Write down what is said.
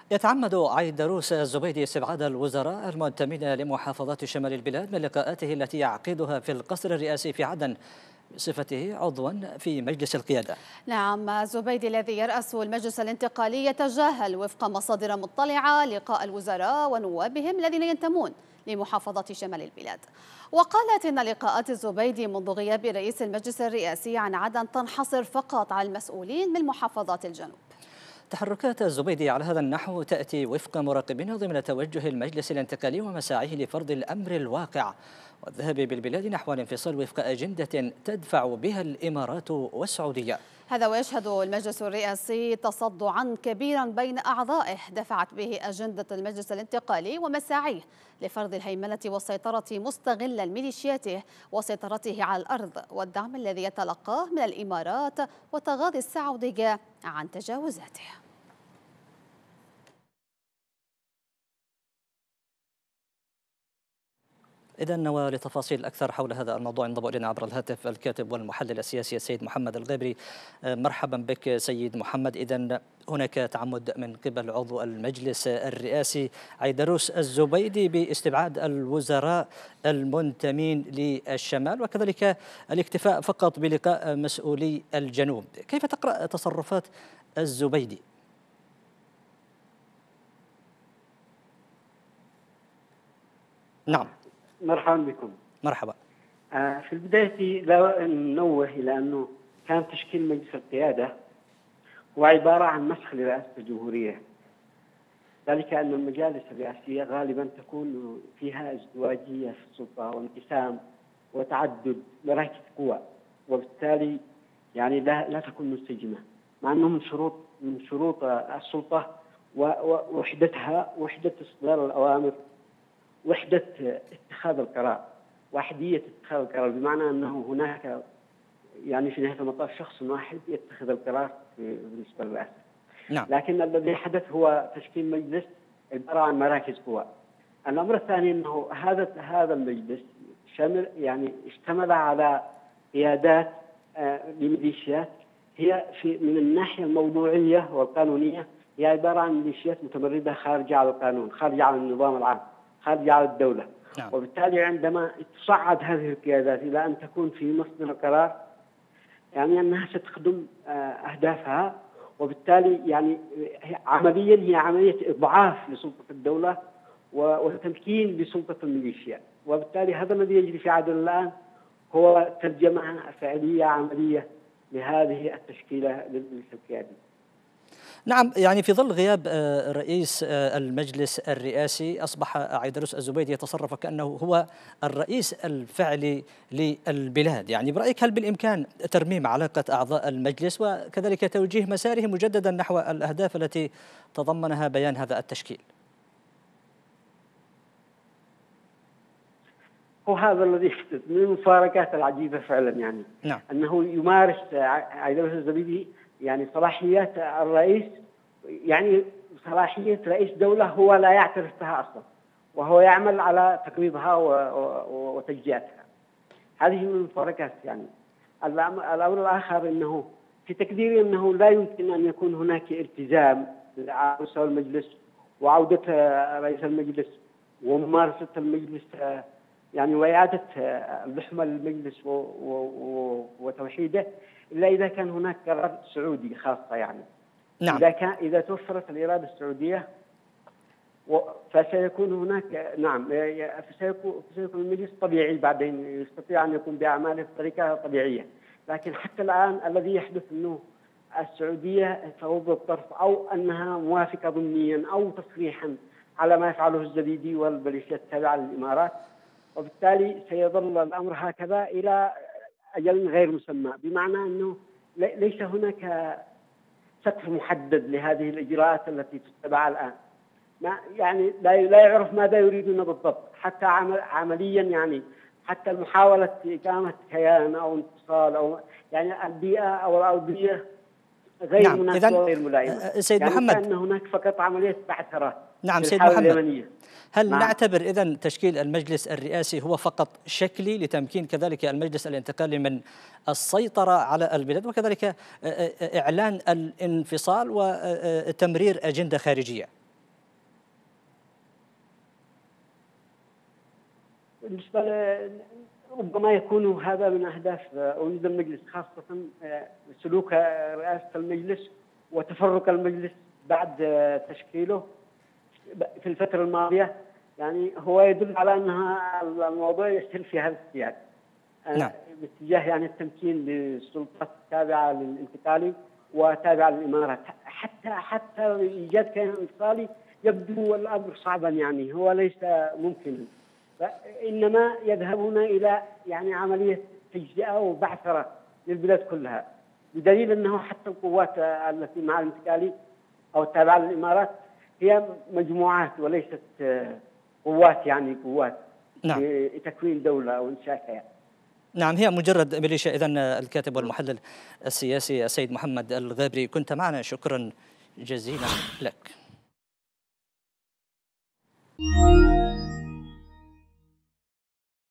يتعمد عيدروس الزبيدي استبعاد الوزراء المنتمين لمحافظات شمال البلاد من لقاءاته التي يعقدها في القصر الرئاسي في عدن بصفته عضوا في مجلس القيادة. نعم، الزبيدي الذي يرأس المجلس الانتقالي يتجاهل وفق مصادر مطلعة لقاء الوزراء ونوابهم الذين ينتمون لمحافظة شمال البلاد. وقالت إن لقاءات الزبيدي منذ غياب رئيس المجلس الرئاسي عن عدن تنحصر فقط على المسؤولين من محافظات الجنوب. تحركات الزبيدي على هذا النحو تأتي وفق مراقبين ضمن توجه المجلس الانتقالي ومساعيه لفرض الأمر الواقع والذهاب بالبلاد نحو الانفصال وفق أجندة تدفع بها الإمارات والسعودية. هذا ويشهد المجلس الرئاسي تصدعا كبيرا بين أعضائه دفعت به أجندة المجلس الانتقالي ومساعيه لفرض الهيمنة والسيطرة مستغلا ميليشياته وسيطرته على الأرض والدعم الذي يتلقاه من الإمارات وتغاضي السعودية عن تجاوزاته. إذن ولتفاصيل أكثر حول هذا الموضوع انضم إلينا عبر الهاتف الكاتب والمحلل السياسي السيد محمد الغابري. مرحبا بك سيد محمد. إذن هناك تعمد من قبل عضو المجلس الرئاسي عيدروس الزبيدي باستبعاد الوزراء المنتمين للشمال وكذلك الاكتفاء فقط بلقاء مسؤولي الجنوب. كيف تقرأ تصرفات الزبيدي؟ نعم مرحبا بكم. مرحبا. في البداية لا ننوه إلى أنه كان تشكيل مجلس القيادة هو عبارة عن مسخ لرئاسة الجمهورية، ذلك أن المجالس الرئاسية غالبا تكون فيها ازدواجية في السلطة وانقسام وتعدد مراكز قوى، وبالتالي يعني لا تكون منسجمة، مع أنه من شروط السلطة ووحدتها وحدة إصدار الأوامر، وحدة اتخاذ القرار، وحدية اتخاذ القرار، بمعنى أنه هناك يعني في نهاية المطاف شخص واحد يتخذ القرار بالنسبة للرئاسة. نعم. لكن الذي حدث هو تشكيل مجلس عبارة عن مراكز قوى. الأمر الثاني أنه هذا المجلس شامل يعني اشتمل على قيادات لميليشيات هي من الناحية الموضوعية والقانونية هي عبارة عن ميليشيات متمردة خارجة على القانون، خارجة على النظام العام، خارجة على الدولة. نعم. وبالتالي عندما تصعد هذه القيادات إلى أن تكون في مصدر القرار يعني أنها ستخدم أهدافها، وبالتالي يعني عمليا هي عملية إضعاف لسلطة الدولة وتمكين لسلطة الميليشيا، وبالتالي هذا الذي يجري في عدن الآن هو ترجمة فعلية عملية لهذه التشكيلة للمجلس القيادي. نعم، يعني في ظل غياب رئيس المجلس الرئاسي أصبح عيدروس الزبيدي يتصرف كأنه هو الرئيس الفعلي للبلاد. يعني برأيك هل بالإمكان ترميم علاقة أعضاء المجلس وكذلك توجيه مسارهم مجددا نحو الأهداف التي تضمنها بيان هذا التشكيل؟ هو هذا الذي يحدث من المفارقات العجيبة فعلا، يعني نعم. أنه يمارس عيدروس الزبيدي يعني صلاحيات الرئيس، يعني صلاحية رئيس دولة هو لا يعترف بها أصلا، وهو يعمل على تقريضها وتجزئتها. هذه من المفارقات. يعني الأمر الآخر أنه في تقديري أنه لا يمكن أن يكون هناك التزام على مستوى المجلس وعودة رئيس المجلس وممارسة المجلس يعني وإعادة اللحمة للمجلس وتوحيده إلا إذا كان هناك قرار سعودي خاصة. يعني نعم. إذا توفرت الإرادة السعودية فسيكون هناك فسيكون المجلس طبيعي، بعدين يستطيع أن يقوم بأعماله بطريقة طبيعية. لكن حتى الآن الذي يحدث أنه السعودية تغض الطرف أو أنها موافقة ضمنيا أو تصريحا على ما يفعله الزبيدي والميليشيات التابعة للإمارات، وبالتالي سيظل الأمر هكذا إلى أجل غير مسمى، بمعنى أنه ليس هناك سقف محدد لهذه الإجراءات التي تتبع الآن. يعني لا يعرف ماذا يريدون بالضبط، حتى عمليا يعني حتى محاولة إقامة كيان أو انفصال أو يعني البيئة أو الأرضية غير مناسبة وغير ملائمة. سيد يعني محمد، كأن هناك فقط عملية بعثرة. نعم سيد محمد، اليمنية. هل نعتبر إذن تشكيل المجلس الرئاسي هو فقط شكلي لتمكين كذلك المجلس الانتقالي من السيطرة على البلاد وكذلك إعلان الانفصال وتمرير أجندة خارجية؟ بالنسبة ربما يكون هذا من أهداف أولاد المجلس، خاصة سلوك رئاسة المجلس وتفرق المجلس بعد تشكيله في الفترة الماضية. يعني هو يدل على أنها الموضوع يسير في هذا السياق. نعم. باتجاه يعني التمكين للسلطات التابعة للانتقالي وتابعة للإمارات، حتى إيجاد كيان انفصالي يبدو الأمر صعبا، يعني هو ليس ممكنا، إنما يذهبون إلى يعني عملية تجزئة وبعثرة للبلاد كلها، بدليل أنه حتى القوات التي مع الانتقالي أو التابعة للإمارات هي مجموعات وليست قوات، يعني قوات نعم. لتكوين دولة أو إنشاء كيان. نعم، هي مجرد ميليشيا. إذن الكاتب والمحلل السياسي السيد محمد الغابري، كنت معنا، شكرا جزيلا لك.